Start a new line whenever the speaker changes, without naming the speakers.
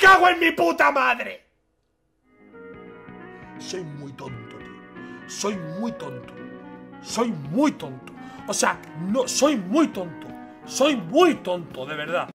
cago en mi puta madre! Soy muy tonto, tío. Soy muy tonto. Soy muy tonto. O sea, no, soy muy tonto. Soy muy tonto, de verdad.